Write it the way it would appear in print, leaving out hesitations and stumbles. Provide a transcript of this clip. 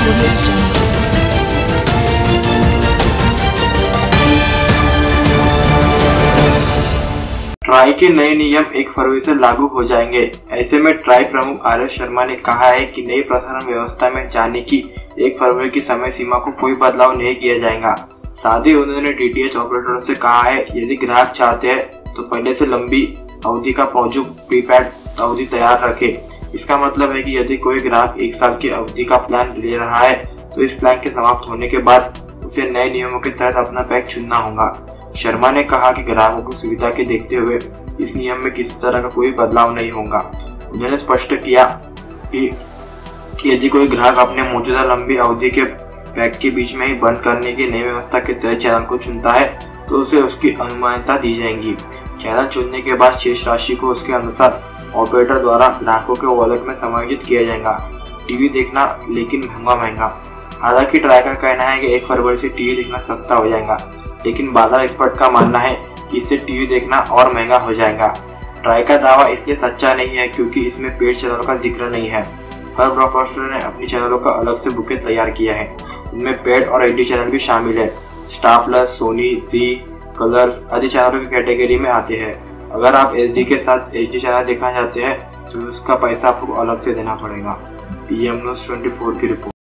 Try के नए नियम 1 फरवरी से लागू हो जाएंगे। ऐसे में ट्राई प्रमुख आर.एस. शर्मा ने कहा है कि नई प्रसारण व्यवस्था में जाने की 1 फरवरी की समय सीमा को कोई बदलाव नहीं किया जाएगा। साथ ही उन्होंने डीटीएच ऑपरेटरों से कहा है यदि ग्राहक चाहते हैं तो पहले से लंबी अवधि का मौजूद प्रीपेड अवधि तैयार रखे। इसका मतलब है कि यदि कोई ग्राहक 1 साल की अवधि का प्लान ले रहा है तो इस प्लान के समाप्त होने के बाद उसे नए नियमों के तहत अपना पैक चुनना होगा। शर्मा ने कहा कि ग्राहकों की सुविधा के देखते हुए इस नियम में किसी तरह का कोई बदलाव नहीं होगा। उन्होंने स्पष्ट किया कि यदि कोई ग्राहक अपने मौजूदा लंबी अवधि के पैक के बीच में ही बंद करने की नई व्यवस्था के तहत चैनल को चुनता है तो उसे उसकी अनुमति दी जाएगी। चैनल चुनने के बाद शेष राशि को उसके अनुसार ऑपरेटर द्वारा ग्राहकों के वॉलेट में समायोजित किया जाएगा। टीवी देखना लेकिन महंगा। हालांकि ट्राई का कहना है कि 1 फरवरी से टीवी देखना सस्ता हो जाएगा, लेकिन बाजार एक्सपर्ट का मानना है कि इससे टीवी देखना और महंगा हो जाएगा। ट्राई का दावा इसलिए सच्चा नहीं है क्योंकि इसमें पेड चैनलों का जिक्र नहीं है। हर ब्रॉडकास्टर ने अपनी चैनलों का अलग से बुके तैयार किया है। इनमें पेड और एचडी चैनल भी शामिल है। Star Plus, Sony, Zee, Colors आदि चैनलों की कैटेगरी में आते हैं। अगर आप एचडी के साथ एचडी चैनल देखना चाहते हैं तो उसका पैसा आपको अलग से देना पड़ेगा। पीएम न्यूज़ 24 की रिपोर्ट।